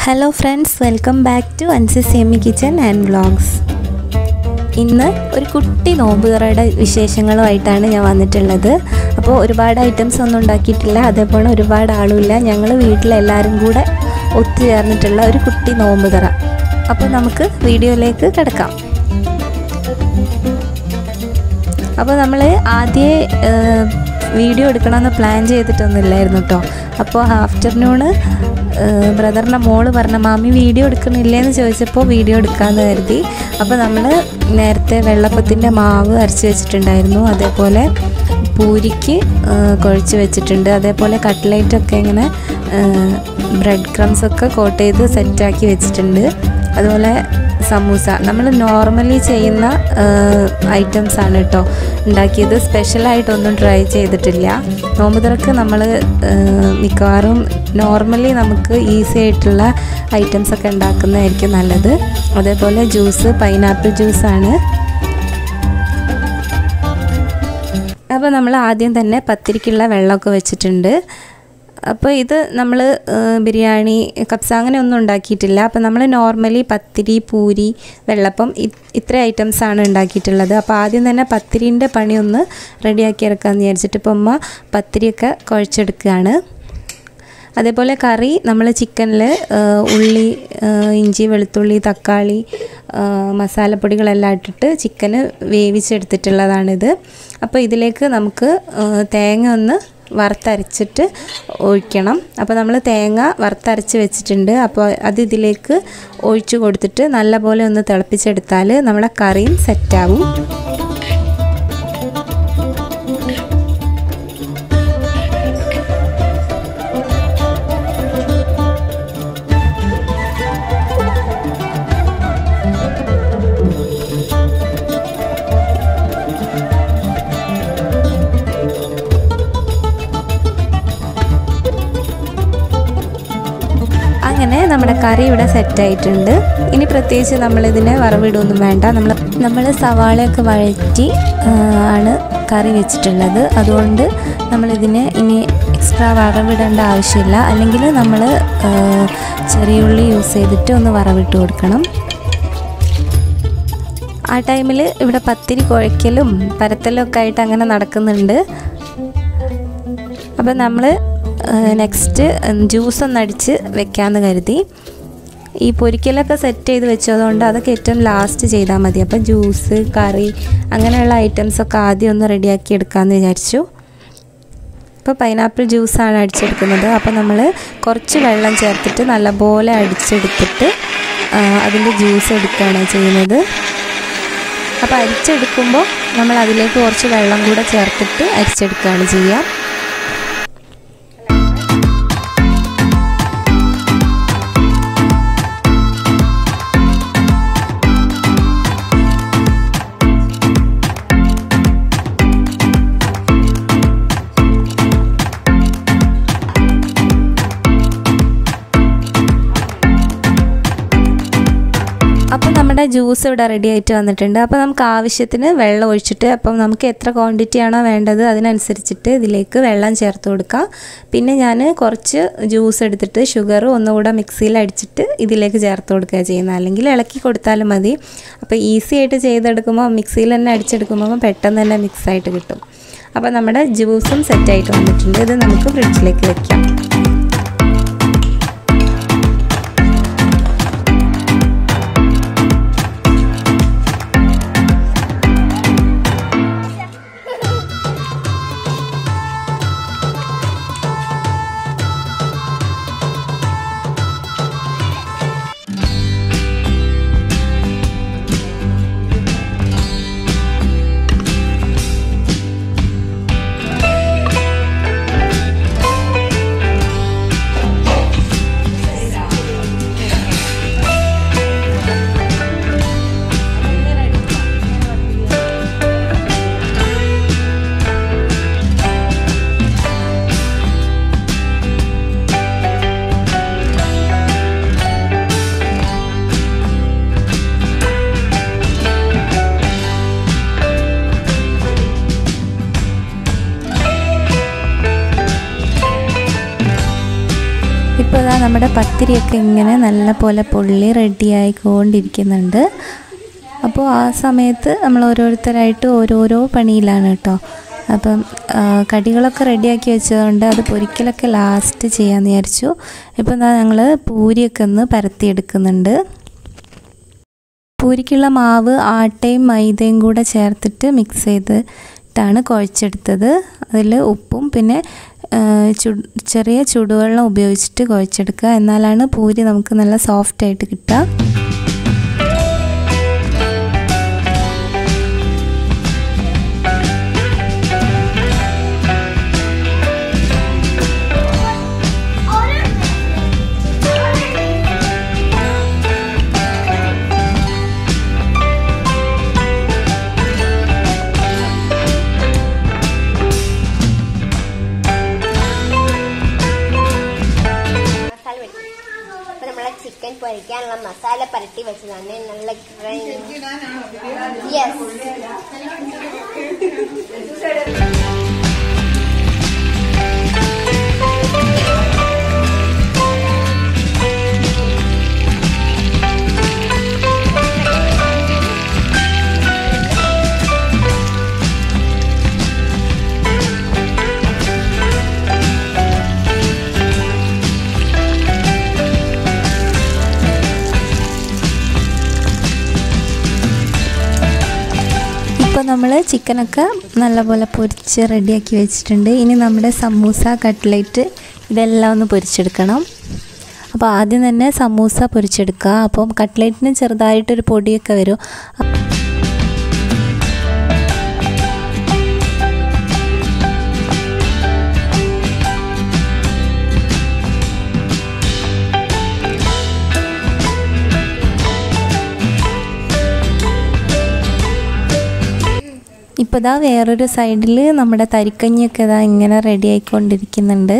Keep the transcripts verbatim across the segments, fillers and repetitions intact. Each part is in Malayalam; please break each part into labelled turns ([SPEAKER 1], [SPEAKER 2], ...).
[SPEAKER 1] Hello friends, welcome back to Ansis Yummy Kitchen and Vlogs. ഇന്ന് ഒരു കുട്ടി നോമ്പ് തുറയുടെ വിശേഷങ്ങളുമായിട്ടാണ് ഞാൻ വന്നിട്ടുള്ളത്. അപ്പോൾ ഒരുപാട് ഐറ്റംസ് ഒന്നും ഉണ്ടാക്കിയിട്ടില്ല, അതേപോലെ ഒരുപാട് ആളുമില്ല. ഞങ്ങൾ വീട്ടിലെല്ലാവരും കൂടെ ഒത്തുചേർന്നിട്ടുള്ള ഒരു കുട്ടി നോമ്പ് തുറ. അപ്പോൾ നമുക്ക് വീഡിയോയിലേക്ക് കിടക്കാം. അപ്പോൾ നമ്മൾ ആദ്യമേ വീഡിയോ എടുക്കണമെന്ന് പ്ലാൻ ചെയ്തിട്ടൊന്നുമില്ലായിരുന്നു കേട്ടോ. അപ്പോൾ ആഫ്റ്റർനൂണ് ബ്രദറിൻ്റെ മോള് പറഞ്ഞ മാമി വീഡിയോ എടുക്കുന്നില്ലേന്ന് ചോദിച്ചപ്പോൾ വീഡിയോ എടുക്കാമെന്ന് കരുതി. അപ്പോൾ നമ്മൾ നേരത്തെ വെള്ളപ്പത്തിൻ്റെ മാവ് അരച്ച് വെച്ചിട്ടുണ്ടായിരുന്നു, അതേപോലെ പൂരിക്ക് കുഴച്ച് വെച്ചിട്ടുണ്ട്, അതേപോലെ കട്ട്ലേറ്റൊക്കെ ഇങ്ങനെ ബ്രെഡ് ക്രംസൊക്കെ കോട്ട് ചെയ്ത് സെറ്റാക്കി വെച്ചിട്ടുണ്ട്. അതുപോലെ സമൂസ നമ്മൾ നോർമലി ചെയ്യുന്ന ഐറ്റംസാണ് കേട്ടോ ഉണ്ടാക്കിയത്. സ്പെഷ്യലായിട്ടൊന്നും ട്രൈ ചെയ്തിട്ടില്ല. നോമ്പ് തുറക്ക് നമ്മൾ മിക്കവാറും നോർമലി നമുക്ക് ഈസി ആയിട്ടുള്ള ഐറ്റംസൊക്കെ ഉണ്ടാക്കുന്നതായിരിക്കും നല്ലത്. അതേപോലെ ജ്യൂസ് പൈനാപ്പിൾ ജ്യൂസാണ്. അപ്പോൾ നമ്മൾ ആദ്യം തന്നെ പത്തിരിക്കുള്ള വെള്ളമൊക്കെ വെച്ചിട്ടുണ്ട്. അപ്പോൾ ഇത് നമ്മൾ ബിരിയാണി കപ്സ അങ്ങനെ ഒന്നും ഉണ്ടാക്കിയിട്ടില്ല. അപ്പോൾ നമ്മൾ നോർമലി പത്തിരി പൂരി വെള്ളപ്പം ഇത്ര ഐറ്റംസാണ് ഉണ്ടാക്കിയിട്ടുള്ളത്. അപ്പോൾ ആദ്യം തന്നെ പത്തിരിൻ്റെ പണിയൊന്ന് റെഡിയാക്കി എടുക്കാമെന്ന് വിചാരിച്ചിട്ട് ഇപ്പോൾ അമ്മ പത്തിരിയൊക്കെ കുഴച്ചെടുക്കുകയാണ്. അതേപോലെ കറി നമ്മൾ ചിക്കനിൽ ഉള്ളി ഇഞ്ചി വെളുത്തുള്ളി തക്കാളി മസാലപ്പൊടികളെല്ലാം ഇട്ടിട്ട് ചിക്കന് വേവിച്ചെടുത്തിട്ടുള്ളതാണിത്. അപ്പോൾ ഇതിലേക്ക് നമുക്ക് തേങ്ങ ഒന്ന് വറുത്തരച്ചിട്ട് ഒഴിക്കണം. അപ്പോൾ നമ്മൾ തേങ്ങ വറുത്തരച്ച് വെച്ചിട്ടുണ്ട്. അപ്പോൾ അത് ഇതിലേക്ക് ഒഴിച്ചു കൊടുത്തിട്ട് നല്ലപോലെ ഒന്ന് തിളപ്പിച്ചെടുത്താൽ നമ്മുടെ കറിയും സെറ്റാവും. അങ്ങനെ നമ്മുടെ കറി ഇവിടെ സെറ്റായിട്ടുണ്ട്. ഇനി പ്രത്യേകിച്ച് നമ്മളിതിനെ വറവിടൊന്നും വേണ്ട. നമ്മൾ നമ്മൾ സവാളയൊക്കെ വഴറ്റി ആണ് കറി വെച്ചിട്ടുള്ളത്. അതുകൊണ്ട് നമ്മളിതിനെ ഇനി എക്സ്ട്രാ വറവിടേണ്ട ആവശ്യമില്ല. അല്ലെങ്കിൽ നമ്മൾ ചെറിയുള്ളി യൂസ് ചെയ്തിട്ട് ഒന്ന് വറവിട്ട് കൊടുക്കണം. ആ ടൈമിൽ ഇവിടെ പത്തിരി കുഴയ്ക്കലും പരത്തലും ഒക്കെ ആയിട്ട് അങ്ങനെ നടക്കുന്നുണ്ട്. അപ്പോൾ നമ്മൾ നെക്സ്റ്റ് ജ്യൂസ് ഒന്ന് അടിച്ച് വെക്കാമെന്ന് കരുതി. ഈ പൊരിക്കലൊക്കെ സെറ്റ് ചെയ്ത് വെച്ചതുകൊണ്ട് അതൊക്കെ ഏറ്റവും ലാസ്റ്റ് ചെയ്താൽ മതി. അപ്പം ജ്യൂസ് കറി അങ്ങനെയുള്ള ഐറ്റംസൊക്കെ ആദ്യം ഒന്ന് റെഡിയാക്കി എടുക്കാമെന്ന് വിചാരിച്ചു. ഇപ്പോൾ പൈനാപ്പിൾ ജ്യൂസാണ് അടിച്ചെടുക്കുന്നത്. അപ്പോൾ നമ്മൾ കുറച്ച് വെള്ളം ചേർത്തിട്ട് നല്ലപോലെ അടിച്ചെടുത്തിട്ട് അതിൻ്റെ ജ്യൂസ് എടുക്കുകയാണ് ചെയ്യുന്നത്. അപ്പോൾ അരിച്ചെടുക്കുമ്പോൾ നമ്മൾ അതിലേക്ക് കുറച്ച് വെള്ളം കൂടെ ചേർത്തിട്ട് അരിച്ചെടുക്കുകയാണ് ചെയ്യുക. അപ്പോൾ നമ്മുടെ ജ്യൂസ് ഇവിടെ റെഡി ആയിട്ട് വന്നിട്ടുണ്ട്. അപ്പോൾ നമുക്ക് ആവശ്യത്തിന് വെള്ളം ഒഴിച്ചിട്ട് അപ്പം നമുക്ക് എത്ര ക്വാണ്ടിറ്റി ആണോ വേണ്ടത് അതിനനുസരിച്ചിട്ട് ഇതിലേക്ക് വെള്ളം ചേർത്ത് കൊടുക്കാം. പിന്നെ ഞാൻ കുറച്ച് ജ്യൂസ് എടുത്തിട്ട് ഷുഗർ ഒന്നുകൂടെ മിക്സിയിൽ അടിച്ചിട്ട് ഇതിലേക്ക് ചേർത്ത് കൊടുക്കുക ചെയ്യുന്നത്. അല്ലെങ്കിൽ ഇളക്കി കൊടുത്താലും മതി. അപ്പോൾ ഈസി ആയിട്ട് ചെയ്തെടുക്കുമ്പോൾ മിക്സിയിൽ തന്നെ അടിച്ചെടുക്കുമ്പോൾ പെട്ടെന്ന് തന്നെ മിക്സായിട്ട് കിട്ടും. അപ്പോൾ നമ്മുടെ ജ്യൂസും സെറ്റായിട്ട് വന്നിട്ടുണ്ട്. ഇത് നമുക്ക് ഫ്രിഡ്ജിലേക്ക് വെക്കാം. ദാ നമ്മുടെ പത്തിരിയൊക്കെ ഇങ്ങനെ നല്ല പോലെ പൊള്ളി റെഡിയായിക്കൊണ്ടിരിക്കുന്നുണ്ട്. അപ്പോൾ ആ സമയത്ത് നമ്മൾ ഓരോരുത്തരായിട്ട് ഓരോരോ പണിയിലാണ് കേട്ടോ. അപ്പം കടികളൊക്കെ റെഡിയാക്കി വെച്ചതുകൊണ്ട് അത് പൊരിക്കലൊക്കെ ലാസ്റ്റ് ചെയ്യാമെന്ന് വിചാരിച്ചു. ഇപ്പം എന്താ ഞങ്ങൾ പൂരിയൊക്കെ ഒന്ന് പരത്തിയെടുക്കുന്നുണ്ട്. പൂരിക്കുള്ള മാവ് ആട്ടയും മൈദയും കൂടെ ചേർത്തിട്ട് മിക്സ് ചെയ്തിട്ടാണ് കുഴച്ചെടുത്തത്. അതിൽ ഉപ്പും പിന്നെ ചു ചെറിയ ചൂടുവെള്ളം ഉപയോഗിച്ചിട്ട് കുഴച്ചെടുക്കുക. എന്നാലാണ് പൂരി നമുക്ക് നല്ല സോഫ്റ്റായിട്ട് കിട്ടുക.
[SPEAKER 2] ചിക്കൻ പൊരിക്കാനുള്ള മസാല പരട്ടി വെച്ചതാണ്. നല്ല യെസ്
[SPEAKER 1] ഇപ്പോൾ നമ്മൾ ചിക്കനൊക്കെ നല്ലപോലെ പൊരിച്ച് റെഡിയാക്കി വെച്ചിട്ടുണ്ട്. ഇനി നമ്മുടെ സമൂസ, കട്ട്ലേറ്റ് ഇതെല്ലാം ഒന്ന് പൊരിച്ചെടുക്കണം. അപ്പോൾ ആദ്യം തന്നെ സമൂസ പൊരിച്ചെടുക്കുക. അപ്പം കട്ട്ലേറ്റിന് ചെറുതായിട്ടൊരു പൊടിയൊക്കെ വരും. ഇപ്പോൾ ഇതാ വേറൊരു സൈഡിൽ നമ്മുടെ തരിക്കഞ്ഞിയൊക്കെ ഇതാ ഇങ്ങനെ റെഡി ആയിക്കൊണ്ടിരിക്കുന്നുണ്ട്.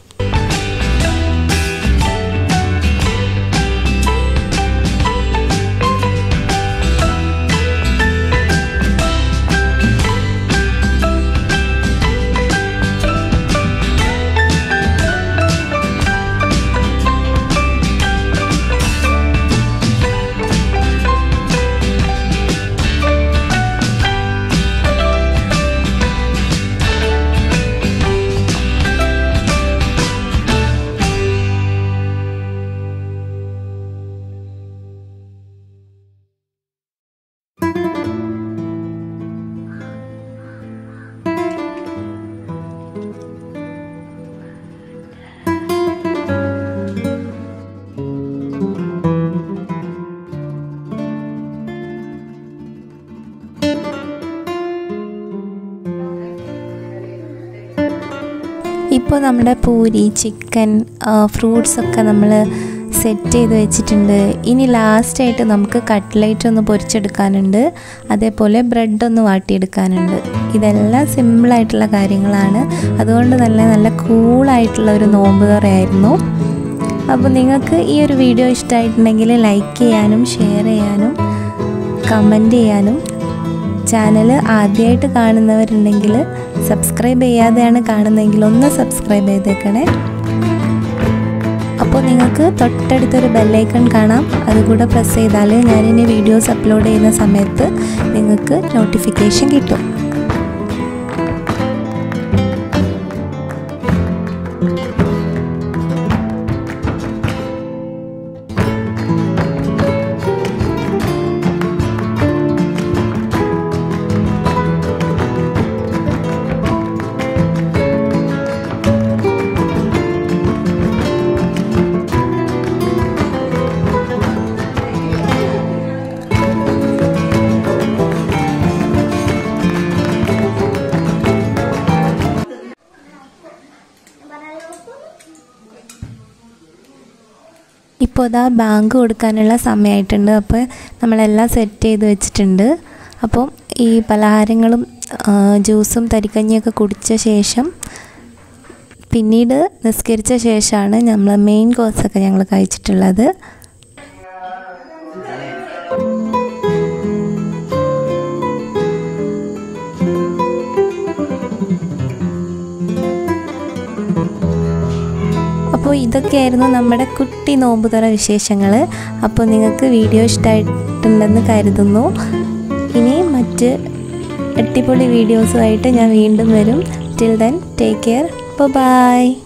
[SPEAKER 1] ഇപ്പോൾ നമ്മുടെ പൂരി, ചിക്കൻ, ഫ്രൂട്ട്സൊക്കെ നമ്മൾ സെറ്റ് ചെയ്ത് വെച്ചിട്ടുണ്ട്. ഇനി ലാസ്റ്റായിട്ട് നമുക്ക് കട്ട്ലേറ്റ് ഒന്ന് പൊരിച്ചെടുക്കാനുണ്ട്. അതേപോലെ ബ്രെഡ് ഒന്ന് വാട്ടിയെടുക്കാനുണ്ട്. ഇതെല്ലാം സിമ്പിളായിട്ടുള്ള കാര്യങ്ങളാണ്. അതുകൊണ്ട് തന്നെ നല്ല കൂളായിട്ടുള്ള ഒരു നോമ്പ് തുറയായിരുന്നു. അപ്പോൾ നിങ്ങൾക്ക് ഈ ഒരു വീഡിയോ ഇഷ്ടമായിട്ടുണ്ടെങ്കിൽ ലൈക്ക് ചെയ്യാനും ഷെയർ ചെയ്യാനും കമൻറ്റ് ചെയ്യാനും, ചാനൽ ആദ്യമായിട്ട് കാണുന്നവരുണ്ടെങ്കിൽ സബ്സ്ക്രൈബ് ചെയ്യാതെയാണ് കാണുന്നതെങ്കിൽ ഒന്ന് സബ്സ്ക്രൈബ് ചെയ്തേക്കണേ. അപ്പോൾ നിങ്ങൾക്ക് തൊട്ടടുത്തൊരു ബെല്ലൈക്കൺ കാണാം. അതുകൂടെ പ്രസ് ചെയ്താൽ ഞാനിനി വീഡിയോസ് അപ്ലോഡ് ചെയ്യുന്ന സമയത്ത് നിങ്ങൾക്ക് നോട്ടിഫിക്കേഷൻ കിട്ടും. ഇപ്പോൾ ഇതാ ബാങ്ക് കൊടുക്കാനുള്ള സമയമായിട്ടുണ്ട്. അപ്പോൾ നമ്മളെല്ലാം സെറ്റ് ചെയ്ത് വെച്ചിട്ടുണ്ട്. അപ്പം ഈ പലഹാരങ്ങളും ജ്യൂസും തരിക്കഞ്ഞിയൊക്കെ കുടിച്ച ശേഷം പിന്നീട് നിസ്കരിച്ച ശേഷമാണ് നമ്മൾ മെയിൻ കോഴ്സൊക്കെ ഞങ്ങൾ കഴിച്ചിട്ടുള്ളത്. അപ്പോൾ അപ്പോൾ ഇതൊക്കെയായിരുന്നു നമ്മുടെ കുട്ടി നോമ്പ് തുറ വിശേഷങ്ങൾ. അപ്പോൾ നിങ്ങൾക്ക് വീഡിയോ ഇഷ്ടമായിട്ടുണ്ടെന്ന് കരുതുന്നു. ഇനി മറ്റ് അടിപൊളി വീഡിയോസുമായിട്ട് ഞാൻ വീണ്ടും വരും. Till then take care. By.